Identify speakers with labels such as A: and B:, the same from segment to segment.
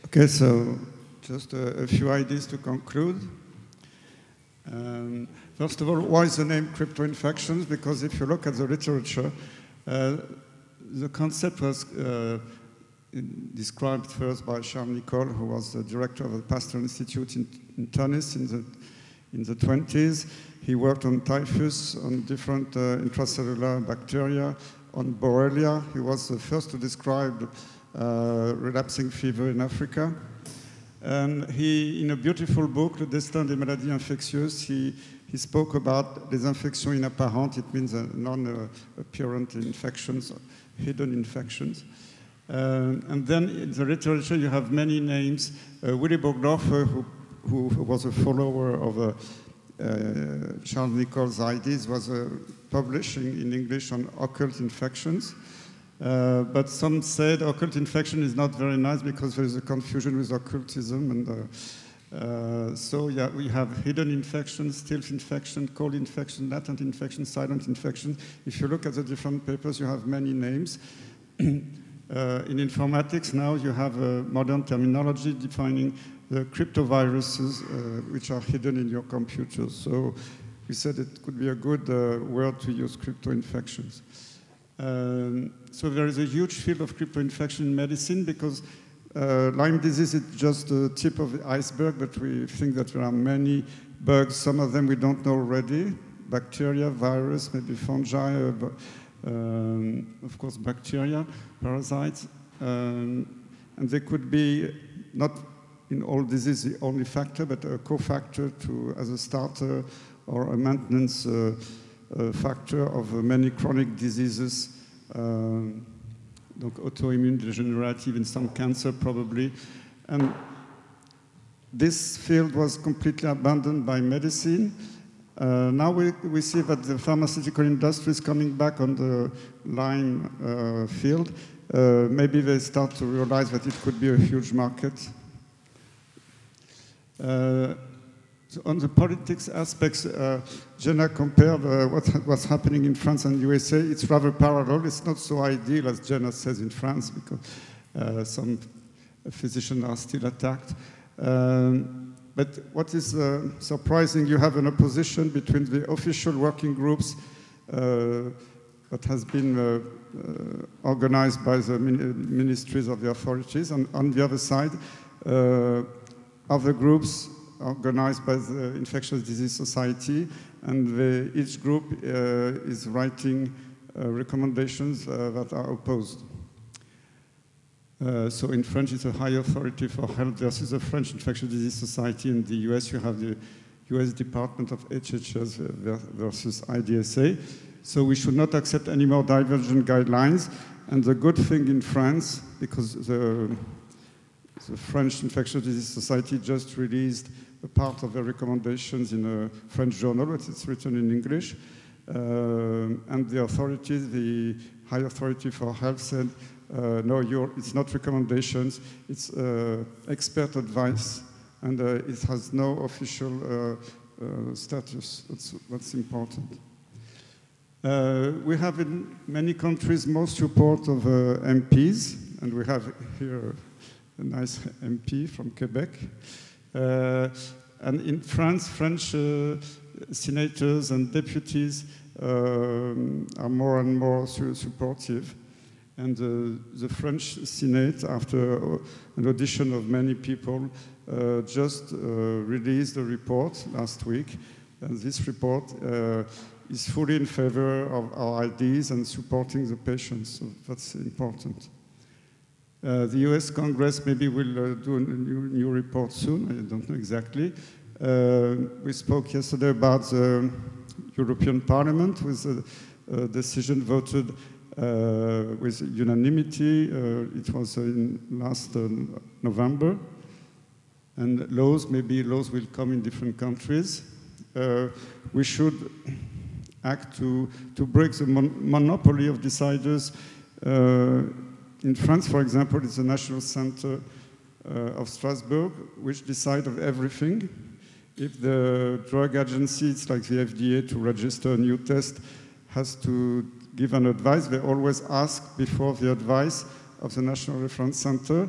A: Okay, so just a few ideas to conclude. First of all, why is the name crypto-infections? Because if you look at the literature, the concept was described first by Charles Nicolle, who was the director of the Pasteur Institute in Tunis in the 20s. He worked on typhus, on different intracellular bacteria, on Borrelia. He was the first to describe relapsing fever in Africa. And he, in a beautiful book, Le Destin des maladies infectieuses, he spoke about les infections inapparentes. It means non-apparent infections, hidden infections. And then in the literature, you have many names. Willy Burgdorfer, who was a follower of Charles Nicolle's ideas, was publishing in English on occult infections. But some said occult infection is not very nice because there is a confusion with occultism. And so yeah, we have hidden infections, stealth infection, cold infection, latent infection, silent infection. If you look at the different papers, you have many names. In informatics now, you have a modern terminology defining the cryptoviruses which are hidden in your computers. So we said it could be a good word to use, crypto-infections. So there is a huge field of crypto-infection in medicine because Lyme disease is just the tip of the iceberg, but we think that there are many bugs. Some of them we don't know already, bacteria, virus, maybe fungi, of course bacteria, parasites. And they could be not in all disease the only factor, but a cofactor as a starter or a maintenance factor of many chronic diseases, donc autoimmune, degenerative, and some cancer probably. And this field was completely abandoned by medicine. Now we see that the pharmaceutical industry is coming back on the Lyme field. Maybe they start to realize that it could be a huge market. So on the politics aspects, Jenna compared what's happening in France and USA. It's rather parallel. It's not so ideal, as Jenna says, in France, because some physicians are still attacked. But what is surprising, you have an opposition between the official working groups that has been organized by the ministries of the authorities, and on the other side, other groups organized by the Infectious Disease Society, and each group is writing recommendations that are opposed. So in French, it's a High Authority for Health versus the French Infectious Disease Society. In the US, you have the US Department of HHS versus IDSA. So we should not accept any more divergent guidelines. And the good thing in France, because the French Infectious Disease Society just released a part of the recommendations in a French journal, but it's written in English. And the authorities, the High Authority for Health said, no, it's not recommendations, it's expert advice, and it has no official status. That's important. We have in many countries more support of MPs, and we have here a nice MP from Quebec. And in France, French senators and deputies are more and more supportive. And the French Senate, after an audition of many people, just released a report last week. And this report is fully in favor of our ideas and supporting the patients. So that's important. The US Congress maybe will do a new report soon. I don't know exactly. We spoke yesterday about the European Parliament with a decision voted with unanimity. It was in last November. And maybe laws will come in different countries. We should act to break the monopoly of deciders. In France, for example, it's the National Center of Strasbourg, which decides of everything. If the drug agency, it's like the FDA, to register a new test, has to give an advice, they always ask before the advice of the National Reference Center.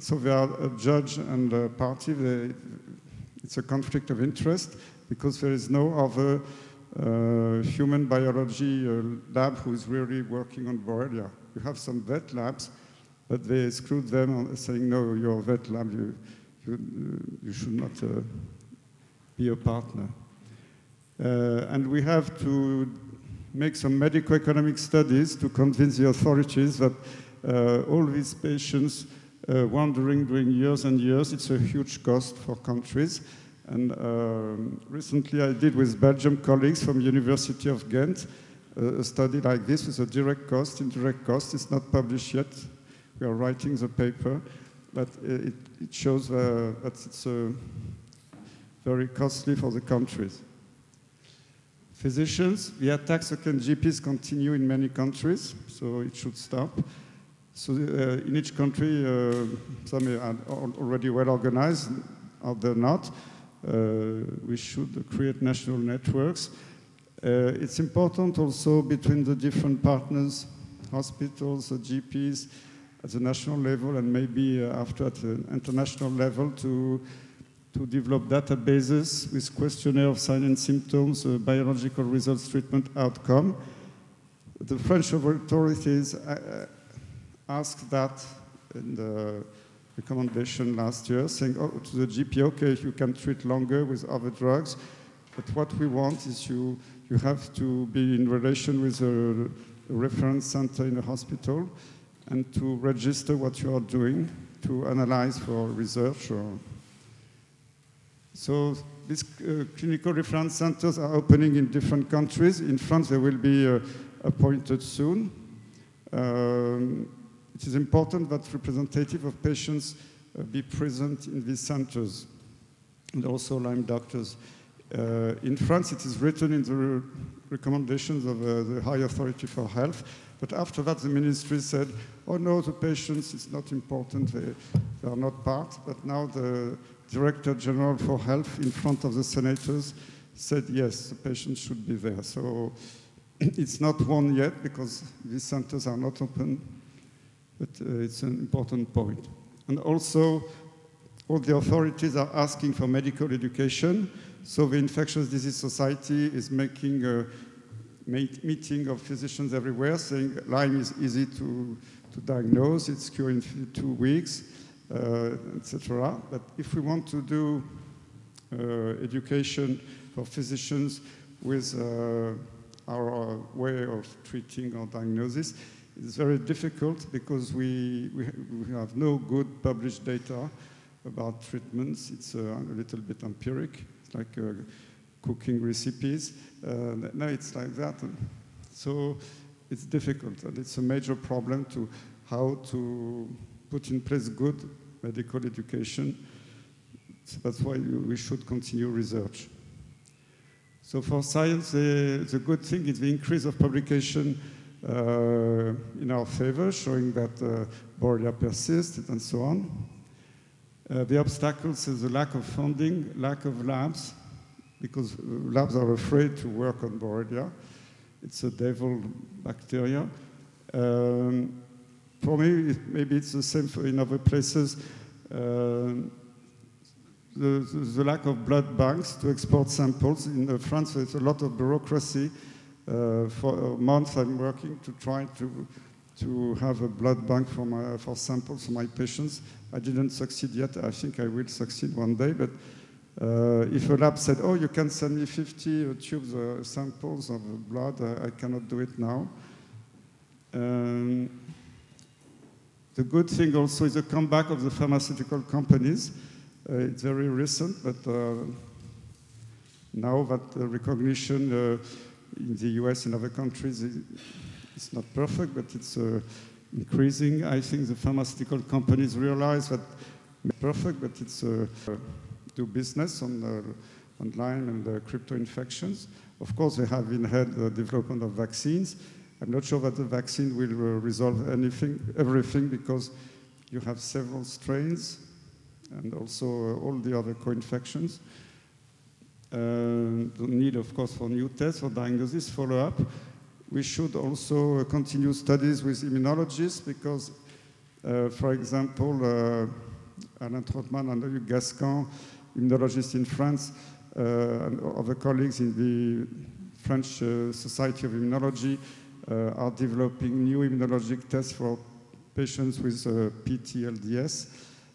A: So they are a judge and a party. It's a conflict of interest because there is no other human biology lab who is really working on Borrelia. You have some vet labs, but they exclude them saying, no, you're a vet lab, you should not be a partner. And we have to make some medical economic studies to convince the authorities that all these patients wandering during years and years, it's a huge cost for countries. And recently I did with Belgium colleagues from University of Ghent a study like this with a direct cost, indirect cost. It's not published yet. We are writing the paper, but it shows that it's very costly for the countries. Physicians, the attacks against GPs continue in many countries, so it should stop. So in each country, some are already well organized, others not. We should create national networks. It's important also between the different partners, hospitals, GPs, at the national level and maybe after at the international level to develop databases with questionnaire of signs and symptoms, biological results, treatment outcome. The French authorities asked that in the recommendation last year, saying to the GP, okay, you can treat longer with other drugs, but what we want is you have to be in relation with a reference center in a hospital and to register what you are doing, to analyze for research. So these clinical reference centers are opening in different countries. In France, they will be appointed soon. It is important that representatives of patients be present in these centers, and also Lyme doctors. In France, it is written in the recommendations of the High Authority for Health, but after that, the ministry said, oh no, the patients, it's not important, they are not part, but now the Director General for Health in front of the senators said, yes, the patients should be there. So it's not won yet because these centers are not open, but it's an important point. And also, all the authorities are asking for medical education. So the Infectious Disease Society is making a meeting of physicians everywhere saying Lyme is easy to diagnose, it's cured in 2 weeks, etc. But if we want to do education for physicians with our way of treating or diagnosis, it's very difficult because we have no good published data about treatments. It's a little bit empiric. It's like cooking recipes. Now it's like that. So it's difficult, and it's a major problem to how to put in place good medical education. So that's why we should continue research. So for science, the good thing is the increase of publication in our favor, showing that Borrelia persists and so on. The obstacles is the lack of funding, lack of labs, because labs are afraid to work on Borrelia. It's a devil bacteria. For me, maybe it's the same in other places. The lack of blood banks to export samples. In France, there's a lot of bureaucracy. For a month, I'm working to try to have a blood bank for samples for my patients. I didn't succeed yet. I think I will succeed one day. But if a lab said, oh, you can send me 50 tubes samples of blood, I cannot do it now. The good thing also is the comeback of the pharmaceutical companies. It's very recent, but now that the recognition in the US and other countries it's not perfect, but it's increasing. I think the pharmaceutical companies realize that it's perfect, but it's do business on Lyme and crypto infections. Of course, they have in head the development of vaccines. I'm not sure that the vaccine will resolve everything, because you have several strains and also all the other co-infections. The need, of course, for new tests for diagnosis, follow-up. We should also continue studies with immunologists because, for example, Alain Trotman and Hugues Gascon, immunologists in France, and other colleagues in the French Society of Immunology are developing new immunologic tests for patients with PTLDS.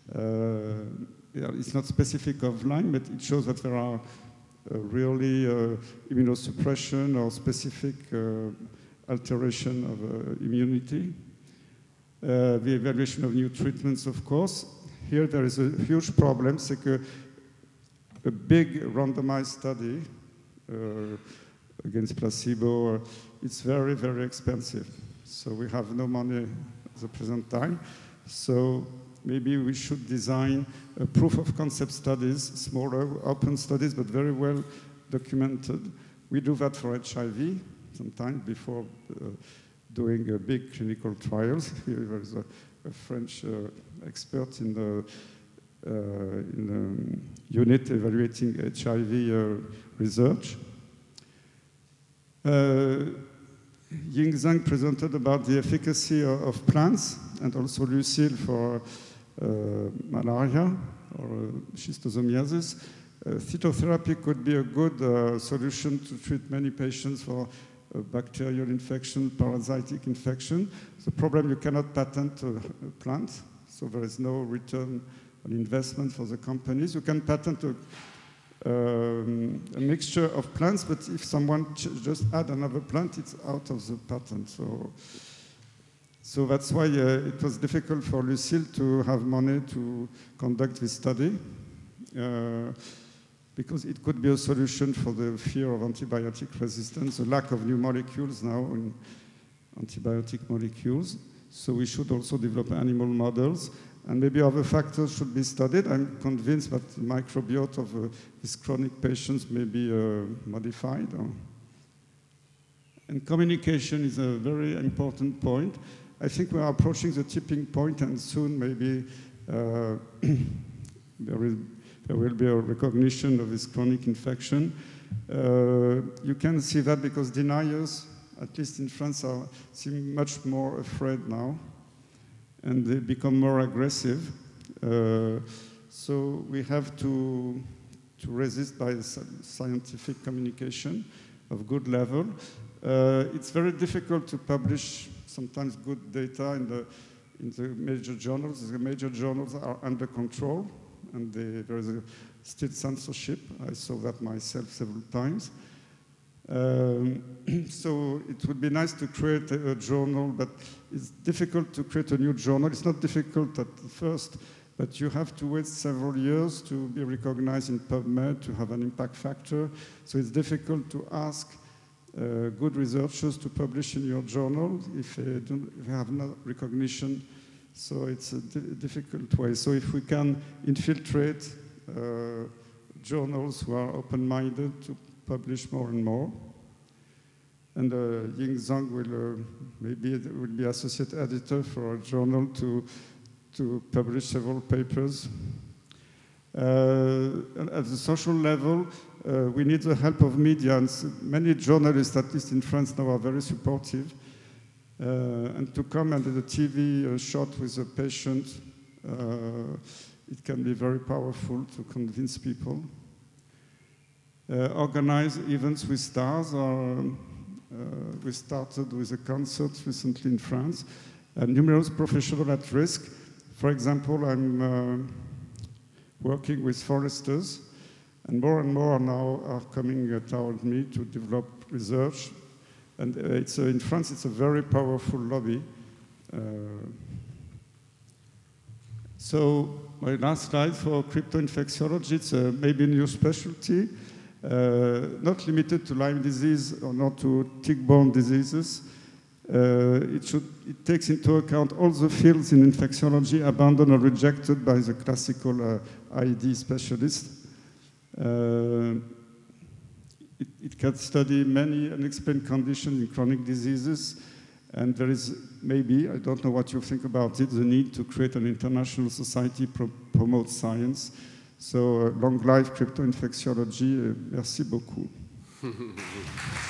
A: It's not specific of Lyme, but it shows that there are really immunosuppression or specific alteration of immunity. The evaluation of new treatments, of course. Here there is a huge problem, c'est que a big randomized study against placebo, it's very, very expensive. So we have no money at the present time. So maybe we should design a proof of concept studies, smaller, open studies, but very well documented. We do that for HIV sometimes before doing big clinical trials. Here there is a French expert in the unit evaluating HIV research. Ying Zhang presented about the efficacy of plants, and also Lucille for malaria or schistosomiasis. Phytotherapy could be a good solution to treat many patients for bacterial infection, parasitic infection. The problem, you cannot patent a plant, so there is no return on investment for the companies. You can patent a mixture of plants, but if someone just add another plant, it's out of the patent. So that's why it was difficult for Lucille to have money to conduct this study, because it could be a solution for the fear of antibiotic resistance, the lack of new molecules now in antibiotic molecules. So we should also develop animal models, and maybe other factors should be studied. I'm convinced that the microbiota of these chronic patients may be modified. And communication is a very important point. I think we are approaching the tipping point, and soon maybe there will be a recognition of this chronic infection. You can see that because deniers, at least in France, seem much more afraid now, and they become more aggressive. So we have to resist by scientific communication of good level. It's very difficult to publish sometimes good data in the major journals. The major journals are under control, and there is still censorship. I saw that myself several times. So it would be nice to create a journal, but it's difficult to create a new journal. It's not difficult at first, but you have to wait several years to be recognized in PubMed, to have an impact factor. So it's difficult to ask good researchers to publish in your journal if they have no recognition. So it's a difficult way. So if we can infiltrate journals who are open-minded to publish more and more. And Ying Zhang will be associate editor for a journal to publish several papers. At the social level, we need the help of media, and many journalists, at least in France now, are very supportive. And to come and do the TV shot with a patient, it can be very powerful to convince people. Organize events with stars. We started with a concert recently in France. Numerous professionals at risk. For example, I'm working with foresters, and more now are coming toward me to develop research. And in France, it's a very powerful lobby. So my last slide for cryptoinfectiology, it's maybe a new specialty, not limited to Lyme disease or not to tick-borne diseases. It takes into account all the fields in infectiology abandoned or rejected by the classical ID specialists. It can study many unexplained conditions in chronic diseases, and there is maybe, I don't know what you think about it, the need to create an international society promote science. So long life cryptoinfectiology, merci beaucoup.